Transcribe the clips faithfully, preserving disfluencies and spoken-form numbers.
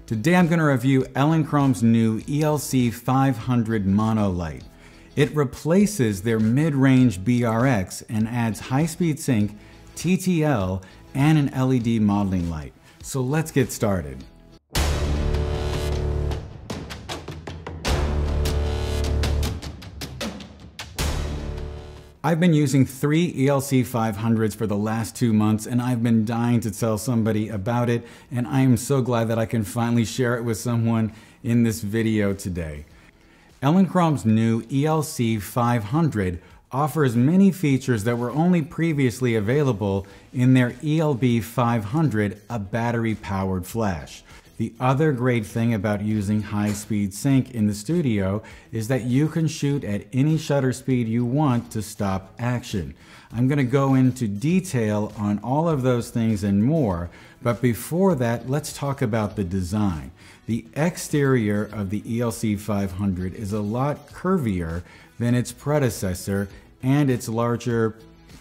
Today I'm going to review Elinchrom's new E L C five hundred Monolight. It replaces their mid-range B R X and adds high-speed sync, T T L, and an L E D modeling light. So let's get started. I've been using three E L C five hundreds for the last two months and I've been dying to tell somebody about it, and I am so glad that I can finally share it with someone in this video today. Elinchrom's new E L C five hundred offers many features that were only previously available in their E L B five hundred, a battery-powered flash. The other great thing about using high-speed sync in the studio is that you can shoot at any shutter speed you want to stop action. I'm going to go into detail on all of those things and more, but before that, let's talk about the design. The exterior of the E L C five hundred is a lot curvier than its predecessor and its larger,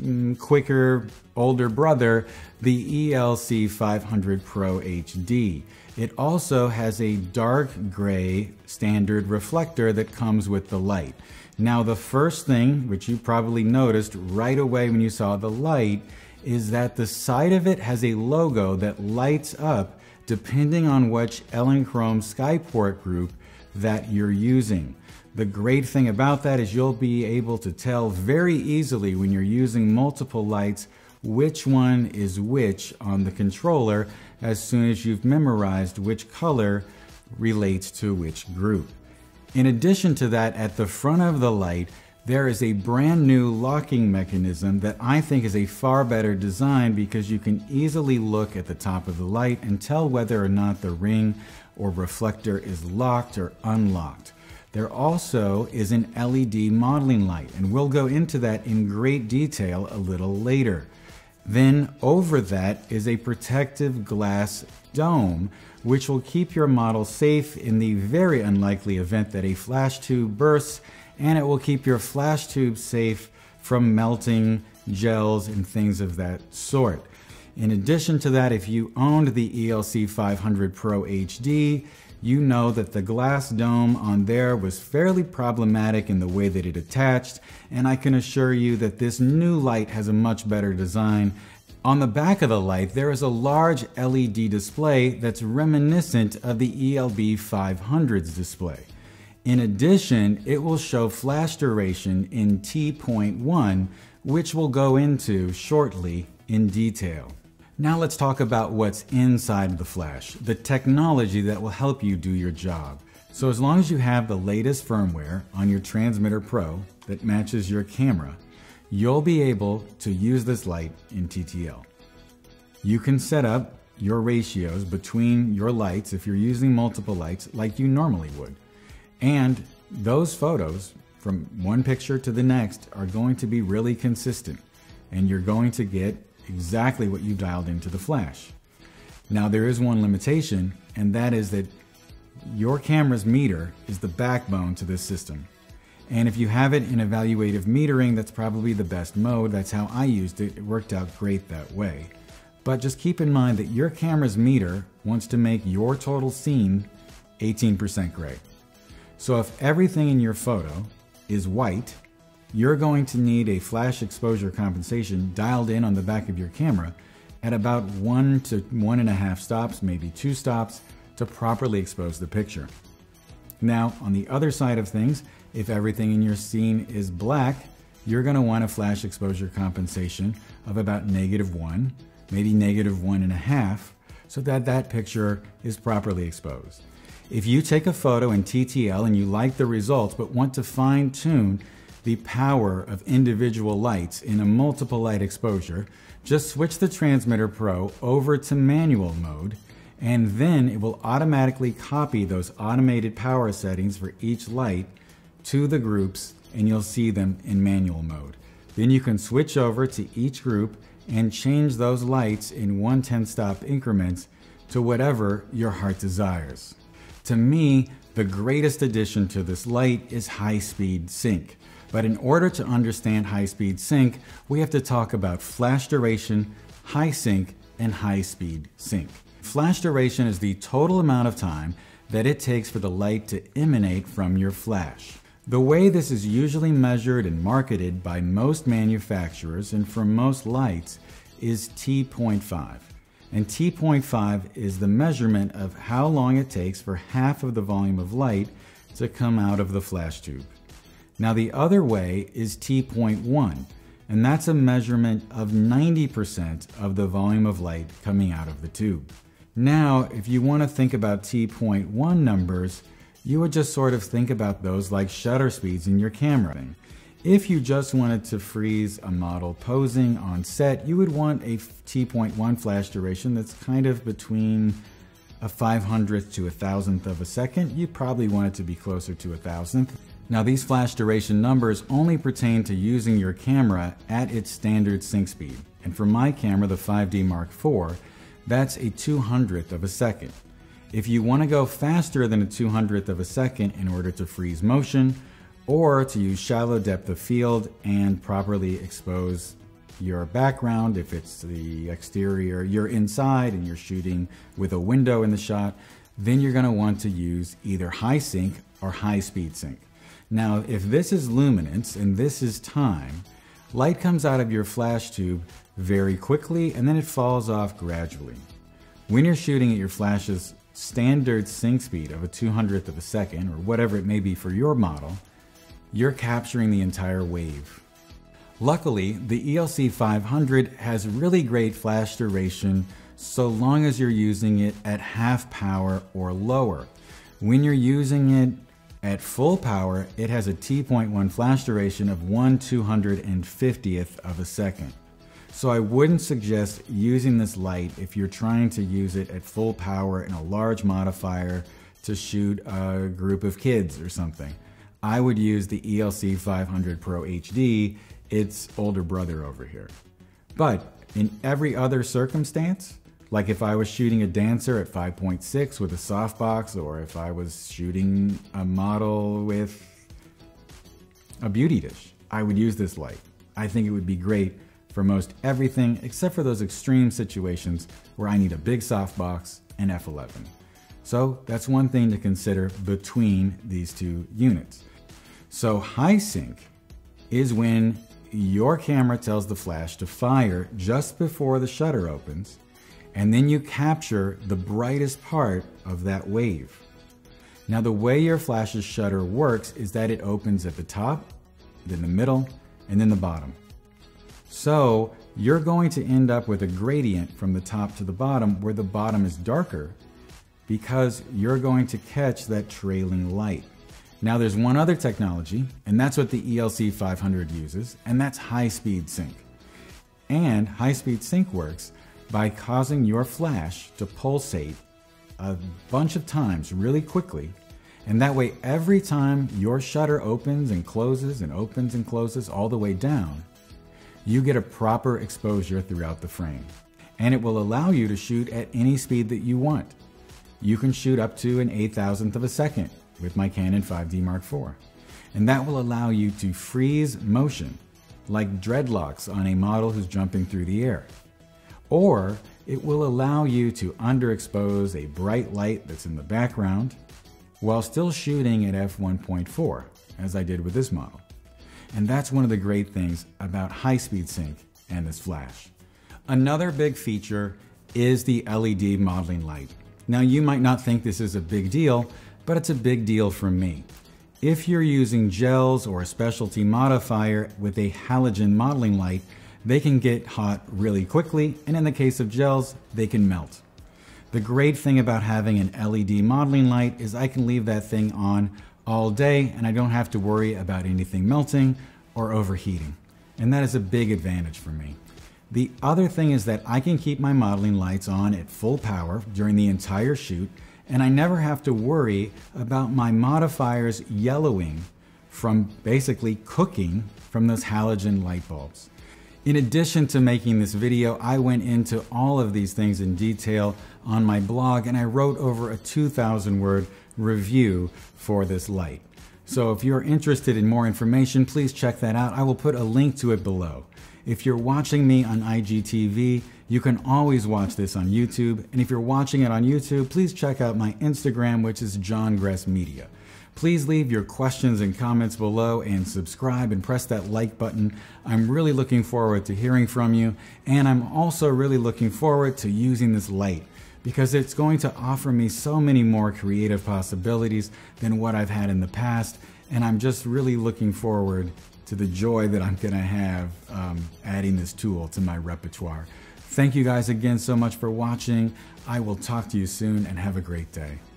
quicker, older brother, the E L C five hundred Pro H D. It also has a dark gray standard reflector that comes with the light. Now, the first thing, which you probably noticed right away when you saw the light, is that the side of it has a logo that lights up depending on which Elinchrom Skyport group that you're using. The great thing about that is you'll be able to tell very easily when you're using multiple lights which one is which on the controller as soon as you've memorized which color relates to which group. In addition to that, at the front of the light, there is a brand new locking mechanism that I think is a far better design because you can easily look at the top of the light and tell whether or not the ring or reflector is locked or unlocked. There also is an L E D modeling light, and we'll go into that in great detail a little later. Then over that is a protective glass dome, which will keep your model safe in the very unlikely event that a flash tube bursts, and it will keep your flash tube safe from melting, gels, and things of that sort. In addition to that, if you owned the E L C five hundred Pro H D, you know that the glass dome on there was fairly problematic in the way that it attached, and I can assure you that this new light has a much better design. On the back of the light, there is a large L E D display that's reminiscent of the E L B five hundred's display. In addition, it will show flash duration in T point one, which we'll go into shortly in detail. Now let's talk about what's inside the flash, the technology that will help you do your job. So as long as you have the latest firmware on your Transmitter Pro that matches your camera, you'll be able to use this light in T T L. You can set up your ratios between your lights if you're using multiple lights like you normally would. And those photos from one picture to the next are going to be really consistent, and you're going to get exactly what you dialed into the flash. Now, there is one limitation, and that is that your camera's meter is the backbone to this system. And if you have it in evaluative metering, that's probably the best mode. That's how I used it. It worked out great that way. But just keep in mind that your camera's meter wants to make your total scene eighteen percent gray. So if everything in your photo is white, you're going to need a flash exposure compensation dialed in on the back of your camera at about one to one and a half stops, maybe two stops, to properly expose the picture. Now, on the other side of things, if everything in your scene is black, you're going to want a flash exposure compensation of about negative one, maybe negative one and a half, so that that picture is properly exposed. If you take a photo in T T L and you like the results but want to fine-tune the power of individual lights in a multiple light exposure, just switch the Transmitter Pro over to manual mode, and then it will automatically copy those automated power settings for each light to the groups, and you'll see them in manual mode. Then you can switch over to each group and change those lights in one ten stop increments to whatever your heart desires. To me, the greatest addition to this light is high-speed sync. But in order to understand high-speed sync, we have to talk about flash duration, high sync, and high-speed sync. Flash duration is the total amount of time that it takes for the light to emanate from your flash. The way this is usually measured and marketed by most manufacturers and for most lights is T point five. And T point five is the measurement of how long it takes for half of the volume of light to come out of the flash tube. Now the other way is T point one, and that's a measurement of ninety percent of the volume of light coming out of the tube. Now, if you want to think about T point one numbers, you would just sort of think about those like shutter speeds in your camera. If you just wanted to freeze a model posing on set, you would want a T point one flash duration that's kind of between a five hundredth to a thousandth of a second. You probably want it to be closer to a thousandth. Now these flash duration numbers only pertain to using your camera at its standard sync speed. And for my camera, the five D Mark four, that's a two hundredth of a second. If you want to go faster than a two hundredth of a second in order to freeze motion, or to use shallow depth of field and properly expose your background, if it's the exterior, you're inside and you're shooting with a window in the shot, then you're going to want to use either high sync or high speed sync. Now, if this is luminance and this is time, light comes out of your flash tube very quickly and then it falls off gradually. When you're shooting at your flash's standard sync speed of a two hundredth of a second, or whatever it may be for your model, you're capturing the entire wave. Luckily, the E L C five hundred has really great flash duration so long as you're using it at half power or lower. When you're using it at full power, it has a T point one flash duration of one two hundred fiftieth of a second. So I wouldn't suggest using this light if you're trying to use it at full power in a large modifier to shoot a group of kids or something. I would use the E L C five hundred Pro H D, its older brother over here. But in every other circumstance, like if I was shooting a dancer at five point six with a softbox, or if I was shooting a model with a beauty dish, I would use this light. I think it would be great for most everything except for those extreme situations where I need a big softbox and f eleven. So that's one thing to consider between these two units. So high sync is when your camera tells the flash to fire just before the shutter opens, and then you capture the brightest part of that wave. Now the way your flash's shutter works is that it opens at the top, then the middle, and then the bottom. So you're going to end up with a gradient from the top to the bottom where the bottom is darker because you're going to catch that trailing light. Now there's one other technology, and that's what the E L C five hundred uses, and that's high-speed sync. And high-speed sync works by causing your flash to pulsate a bunch of times really quickly, and that way every time your shutter opens and closes and opens and closes all the way down, you get a proper exposure throughout the frame. And it will allow you to shoot at any speed that you want. You can shoot up to an eight thousandth of a second with my Canon five D Mark four. And that will allow you to freeze motion, like dreadlocks on a model who's jumping through the air. Or it will allow you to underexpose a bright light that's in the background while still shooting at f one point four, as I did with this model. And that's one of the great things about high-speed sync and this flash. Another big feature is the L E D modeling light. Now you might not think this is a big deal, but it's a big deal for me. If you're using gels or a specialty modifier with a halogen modeling light, they can get hot really quickly, and in the case of gels, they can melt. The great thing about having an L E D modeling light is I can leave that thing on all day and I don't have to worry about anything melting or overheating. And that is a big advantage for me. The other thing is that I can keep my modeling lights on at full power during the entire shoot, and I never have to worry about my modifiers yellowing from basically cooking from those halogen light bulbs. In addition to making this video, I went into all of these things in detail on my blog, and I wrote over a two thousand word review for this light. So if you're interested in more information, please check that out. I will put a link to it below. If you're watching me on I G T V, You can always watch this on YouTube, and if you're watching it on YouTube, please check out my Instagram, which is John Gress Media. Please leave your questions and comments below and subscribe and press that like button. I'm really looking forward to hearing from you, and I'm also really looking forward to using this light because it's going to offer me so many more creative possibilities than what I've had in the past, and I'm just really looking forward to the joy that I'm going to have um, adding this tool to my repertoire. Thank you guys again so much for watching. I will talk to you soon and have a great day.